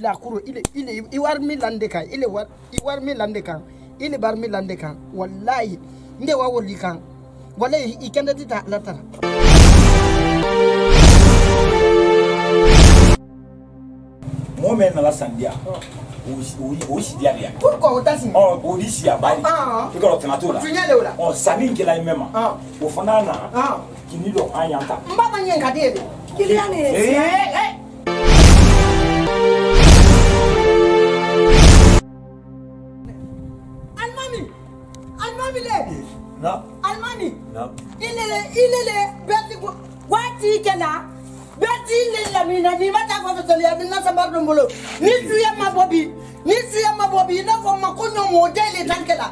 la kuro ile iwar mi lande kan ile iwar mi lande kan ile bar mi lande kan wallahi nde wa woli kan wallahi ikenda tita la tara mo men na la sandia o si dia dia pourquoi o tasi o di si abali e ko tana to la tunyale ola o sami ke la mema o fana na kini do anyanta mbaba nyenga dede kiliani almami le na almani na ilele berti wati kala berti le lamina ni mata fa to le amina sambar dombolo ni tuya mabobi na fo makonyo modele tankela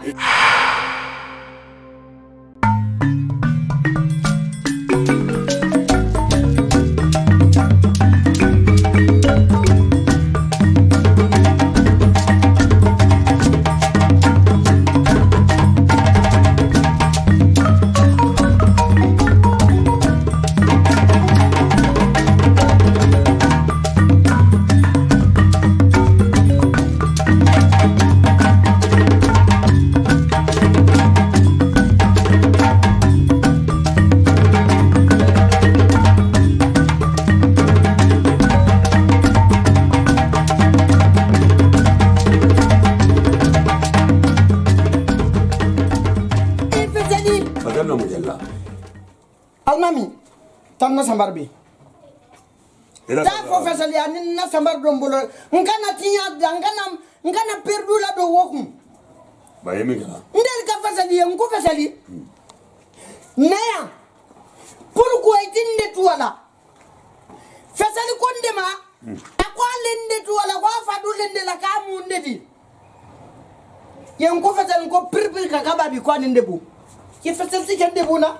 almami tan na sambar bi da fo fesali ani na sambar dombolo ngana tinya ngana perdu la do wokum ba yemi gala ndel ka fesali ngko fesali naya pourquoi itinde tuwala fesali kondema akwa lende tuwala kwa fadu lende la kamu ndedi yen ko fesali ko pirpir ka kababi ko ni ndebu ki fesali ti kende buna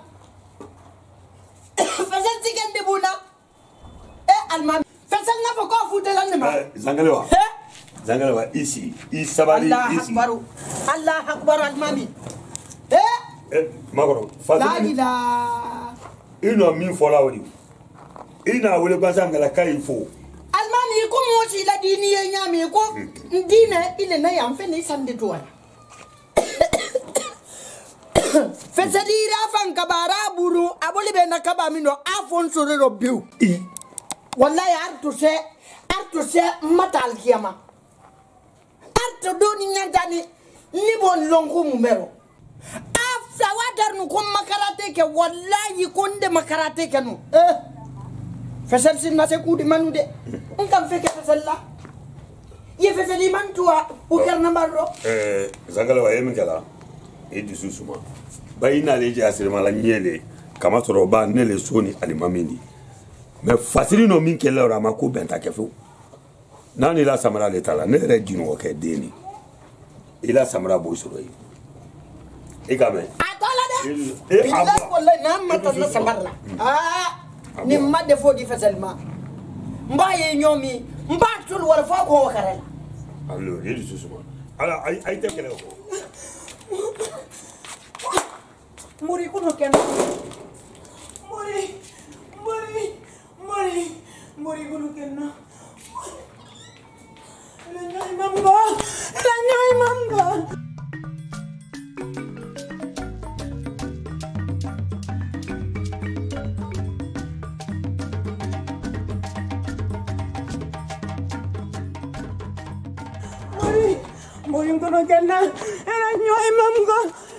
fasal tiken de buna almami fasal na ko futa lan ma zangalewa isi isabari isi Allah akbar almami magoro fasal la ino min fola woni ina wole banza ngala kai fo almami ko mo ci la dini ye nyami ko dina ile na yam fe ni sande to Fesadira fan kabara buru aboli be na kaba mino afon sorero biu wallahi arto se matal kiyama arto doni nyantani ni bon longo mumero afsa wadar nu ko makarate ke wallahi konde makarate ke no fesal sin na se kudi manude on kam feke fesalla ye fesali man tuwa o kerna barro zangala wa yemi kala e dusu suma bayina leje asirma la nyele kama toroba nele soni alimamindi mais fasiri no min kele ora mako benta kefu nani la samara le tala ne re jinu ke deni ila samara boy soro yi e game atola de billah wallahi na mata na samara ni madde fo di fasalma mbaye nyomi mbatul wala fo ko wakarela allo e dusu suma ala ay te kele ko muri kuno kena muri kuno kena la nyai mamba muri kuno kena la nyai mamba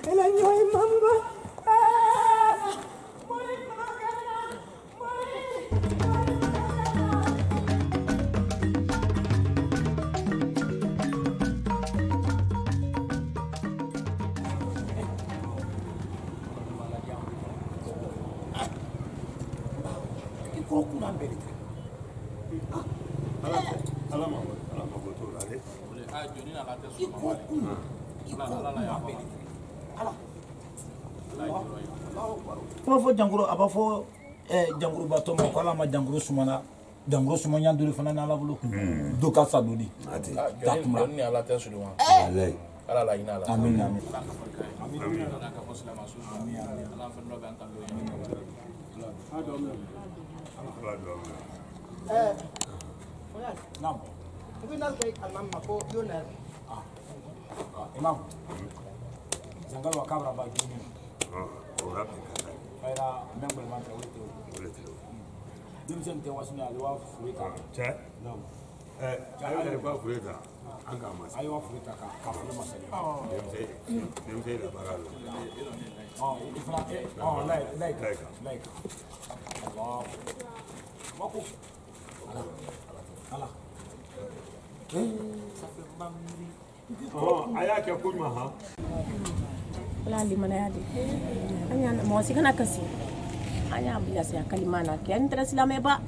Fo janguro aba fo janguro bato mo kala ma janguro sumana janguro sumanya nduri fana na la bulu do ka sa dodi ati tatuma ni ala ta su duma ala la ina la amin amin ala ka muslima su amin ala fa no ban tan do ado nam Ibinal kay almam mako yonar. Imam. Zangalo kabra ba gini. Ora pe kata. Era membel mantra wete. Dimsen te wasuna alwa fuita. Cha? No. Ayo ba fuita. Anga mas. Ayo fuita ka fulu masale. Dem la bagalo. Ifra like. Allah. Mako. Ala. Aya ke kunywa ha. Wala limana yadi. Anya mo si kana kasi. Anya bila saya kalimana ke antara sila meba.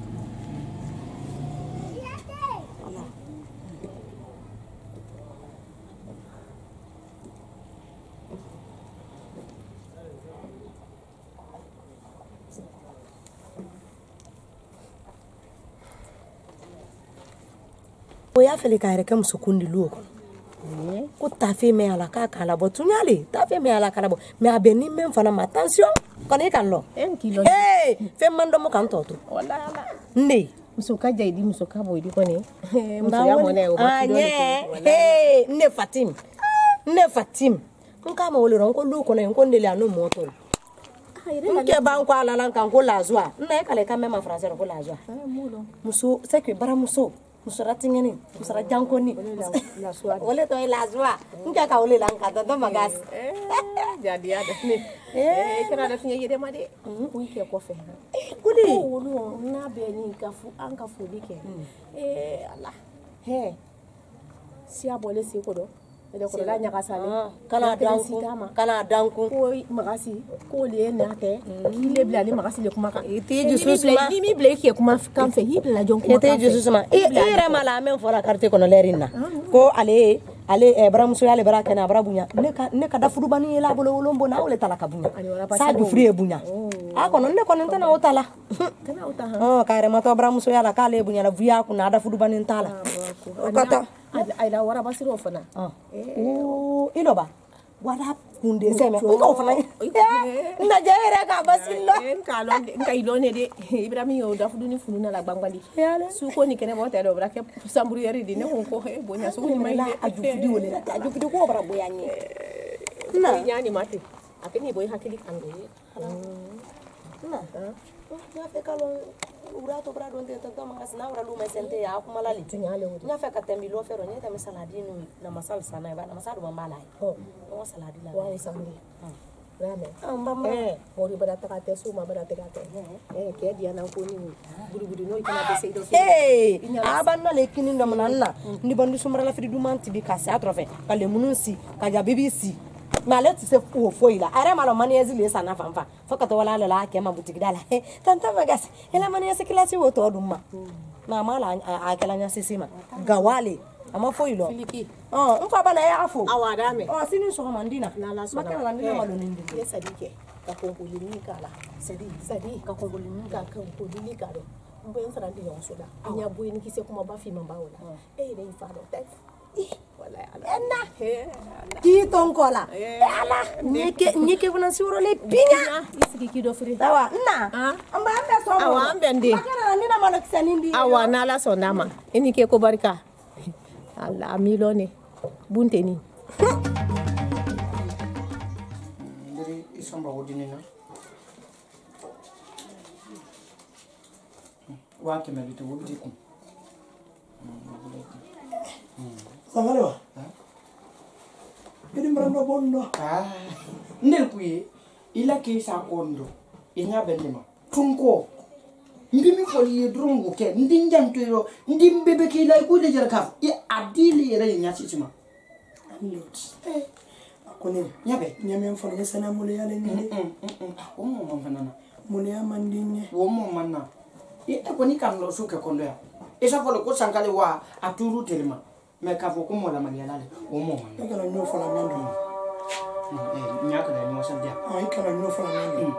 Oya fele ka yɛrɛ kɛ muso kundi luo kɔnɔ ko tafe mɛ ala k'a k'a labɔ tuɲale tafe mɛ ala k'a labɔ mɛ a bɛ ni mɛn fana ma attention kɔni e ka lɔ fɛn man dɔ mo kan tɔ to ne muso ka jaidi muso ka boydi kɔni muso ya mɔnɛ o ba ne Fatim n k'a ma wele dɔrɔn ko lu kɔnɔ ko ndele anu mɔtɔ n kɛ ban ko ala lan kan ko lazwa n na e kale ka mɛ ma français ko lazwa muso c'est que baramuso musora tingeni musora jankoni wole to lazwa nka ka wole lan ka to magas jadi ada ni kana da finya yede ma de ku ke ko fe kuli wolu na be ni ka fu an ka fu dike Allah he si abole si ko do de ko la nya ka sale kana danku ko magasi ko le na ke ki le bla ni magasi le kuma ka ite jususuma ni mi ble ke kuma kan fe hi la jon kuma ite jususuma ire mala men fora carte kono lerina ko ale baramuso yale baraka na barabunya ne ka dafudu bani la bolo wolombo na ole tala kabunya sa du frie bunya a kono ne kono ntana otala kana ota ka ire mato baramuso yala ka le bunya la vuya ku na dafudu bani ntala kata ay la wara basiro fana iloba wada kunde seme ko fana na jere ka basilo nka ilone de Ibrahim yo dafudu ni fununa la bangbali su ko ni kene mo telo brake samburu yeri di ne ko bonya su ni mai ajufudi wole ajufudi ko bara boyanye na nyani mate akini boy hakili kango na ya fe kalon urato bra donte tanto mangas na ura luma sente ya kumalali nya fe ka tembi lo fero nya tami saladinu na masal sana ba na masadu bambala no saladi la wa sambi rame mori barata ka te suma barata ka te ke dia na ko ni buru no ikana be seido abanna le kinin do mananna ni bandu sumara la firi du manti bi ka sa trofe ka le mununsi ka ja BBC malé tu sais où faut il a ara malo maniezi le sana fanfa fakato wala la ke ma boutique dala tanta magas ela maniezi kilasi woto duma na mala akala nya sisima gawale ama fo ilo mfa bana ya afo awadame sini so mandina makala la ndina malo nindi sadike ka kongolini kala sadi ka kongolini ka kongolini kala mbo en sarandi yon soda nya boy ni kise kuma ba fi mamba wala ne ifado tek wala ala ki tonkola ala nyeke buna suro le pinya isiki kido fri dawa na amba ambe so awa ambe ndi makala ndina malo kisanindi awa na la sondama ini ke ko barka ala milone bunteni ndiri isamba wodinina wa ke mabito wodi ku Sangalewa. Ini meranda bondo. Ndel kuye ila ke sa kondo inya bendema tunko ndimi foli drongo ke ndinjam to ndim bebe ke lay ko de jarka e adili re nya sisima Akone nyabe nyame mfano sana mule yale nini. O mo manana Mule ya mandinye. wo mo manna e ko ni kan lo suke kondo ya e sa folo ko sankale wa aturu telema me ka fo ko mo la maniala le wo mo manna Ikala nyo fala mendo. nyaka da ni wasan dia Ikala nyo fala mendo.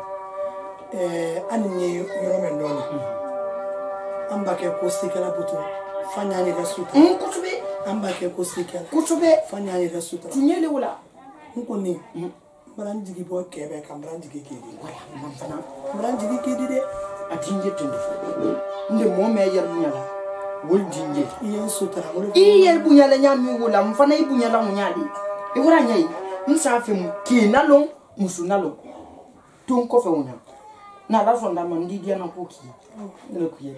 Anni yoro mendo. Amba ke ko sikala buto. Fanya ni rasuta. kutube Amba ke ko sikala. kutube Fanya ni rasuta. tunyele wala Nkoni. Branjigi bo kebe kam branjigi kedi. wala man fana Branjigi kedi de. atinje tende nde mo me yar bunyala wol jinje Iya sutra. iye bunyala nyami wala mfana ibunyala munyali igora nyai msafi mkinalo musunalo tun ko fe wona na la sonda man di dia na poki le kuye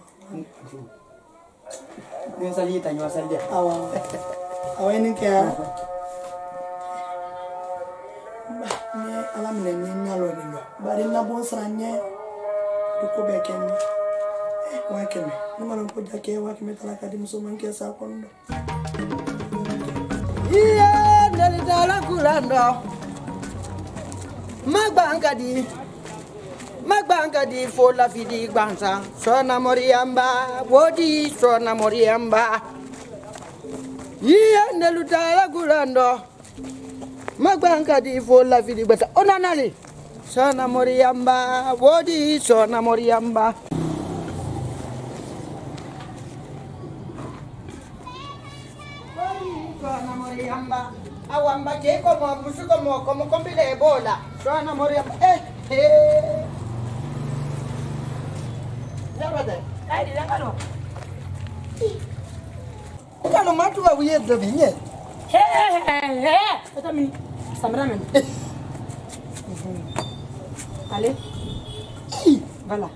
ni sali ta nywa sali Awa ini kaya. Ni alam ni nyalo ni lo. Bari na bon sranye. Duko bekeni. Wakeme. Numa ko jake wakeme talaka di musuman ke sa kondo. iye ndeli dala kulando magbanga di fola fidi gbansa sona moriamba wodi sona moriamba iye ndelu dala kulando magbanga di fola fidi gbansa onanali sona moriamba wodi sona moriamba Moriamba, awamba ke como musuko mo como kombile ebola. Sona moriamba. Yabade. Ai di ngalo. Kalo matu wa wiye do binye. Kata mini samra men. Allez. Voilà.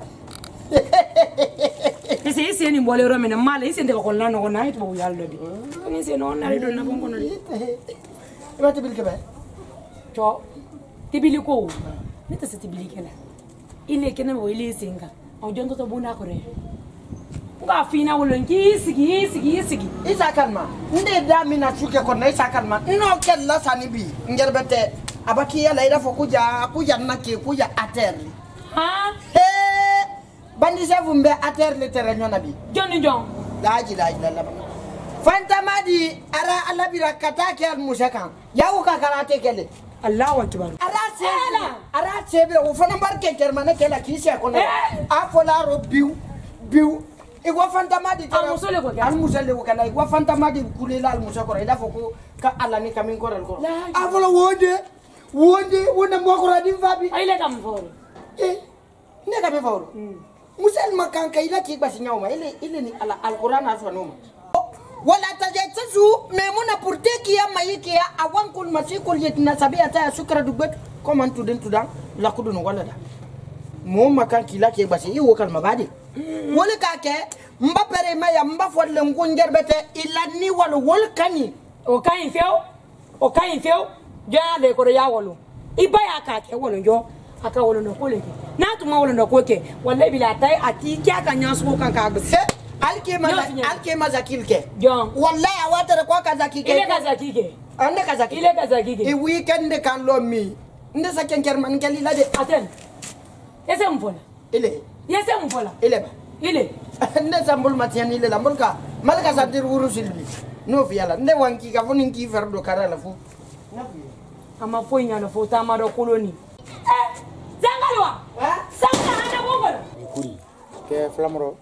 Ese ni mbole ro men mala ese ndeka ko nano na hito bu yallo bi. Ni se non na do na bongo no di. Iba tibil ke ba? To tibili ko. Ni ta se tibili kala. Ile kena mo ile singa. O jonto to buna ko re. Nga fina wolo sigi. Isa kalma. Nde da mina chuke ko na isa kalma. No kella sani bi. Ngerbete abaki ya laida fo kuja na ke kuja aterli. Ha? Bandi sefu mbe aterli terrenyo nabi. John. Laji la. Fantamadi ara alabira katake al musakan. Yawu ka karate kele. Allahu akbar. Ara sebe o fana barke kermane kela kisha kono. Afola ro biu. Igwa fantamadi al musale ko kana igwa fantamadi kulela al musakora ida foko ka alani kamin koral ko. Afola wonde wona mo ko radin fabi. Aile kam foro. Ne ka be foro. Musal makan kaila ki basi nyauma ile ni al-Qur'an afanoma. Wala tajassasu memuna purteki ya mayiki ya awankul masikul yetina sabia ta sukra dubet comment tudin tudan la kudun wala da mo makan kila ke basi yi wokal mabadi wala ka ke mba pere maya mba folle ngunjer bete ilani wala wol kani o kayin feo jale ko ya wolo ibaya ka ke wolo jo aka wolo no koleke na tuma wolo no koke wallahi bila tai ati kya kan yasu kan ka gse alkema zakilke John wallahi awatare kwa kazakike ile kazakike ande kazakike i weekend kan lo mi nde sa kenker man kali la de aten ese mfola ile yese mfola ile ba ile nde sambul matian ile la mulka malka sadir wuru silbi no fiala nde wanki ka foni ki ferdo karala fu ama foi nyana fo tamaro koloni zangalwa sanga hana bongo kuri ke flamro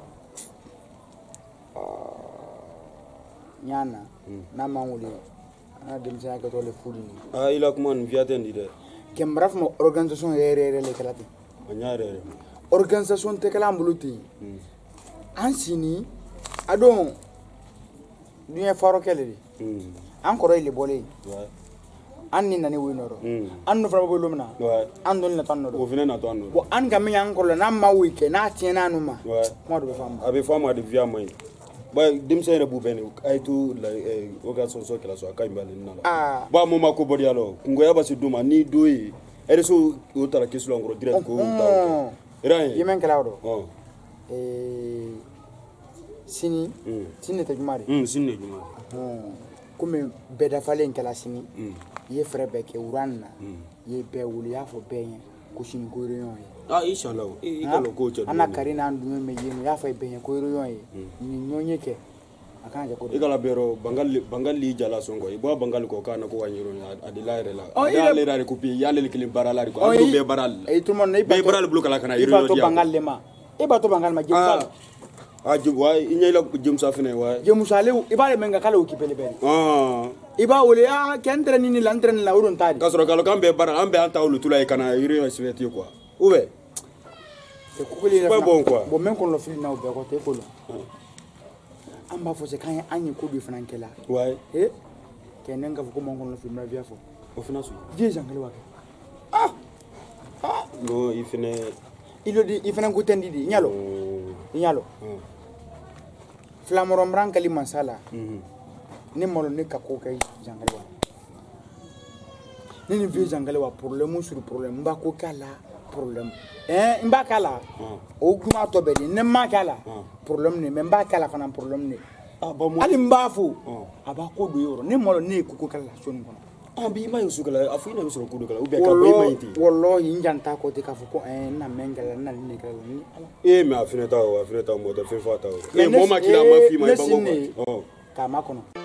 nyana na manguli ana demsa ka tole fudi ila kuma n viatendi de kembraf mo organisation rere le kalati anyare organisation te kala mbuluti ansini adon dunya faro keledi an koro ile bole an ni nani winoro an no fara bolo mina an don na tanno o fina na tanno bo an gamme an koro na ma wike na tiena no ma mo do fam abe fama de via mai ba dimsa ina bubeni ay tu la oga so kala so akay mbale nala ba mo mako bodi alo ngo yaba si duma ni doyi ere so o tara keslo ngoro direct ko taw iraye yemen kala do sini te jumari sini jumari comme beda falen kala sini ye frère beke uranna ye be wuli ya fo benye ko sini ko reyon inshallah ikalo ko cha ana karina andu me yenu ya fa benye ko reyon ni nyonye ke akanja ko ikala bero bangali jala songo ibo bangali ko kana ko wanyiro adilaire la dale rare ko pi yale kilim barala ko andu be baral e tout monde be baral blu kala kana yiro to bangal lema e ba to bangal ma jëm jum way inyela jëm sa fene way jëm sale ibale menga kala o kipele beri iba wole ya kentre ni lantre la urun tadi kasoro kala kambe baral ambe anta ulu tulay kana yiro sibeti quoi oube c'est quoi les bon quoi bon même qu'on le file na o be ko te ko an b'a fɔ c'est kan an ye ko dɔ fana kɛla ouais kɛ ne ka fɔ ko man kɔnɔ film na via fɔ o fana su vie jangale wa non il fana ilo di i fana ko tendi di nyalo flamoro mbran kali mansala ne malo ne ka ko kay jangale wa ne vie jangale wa problème sur problème ba ko kala problème mba kala o kuma to be ne ma kala problème ne mba kala fana problème ne ali mba fo aba ko do yoro ne malo ne ko kala soni kono bi ma yusu kala afu ina yusu ko do kala u be ka boy ma yiti wallahi njanta ko te ka fo ko na mengala na ne kala ni mais afina ta mo ta fe fa ta mo ma kila ma fi ma bango ka ma kono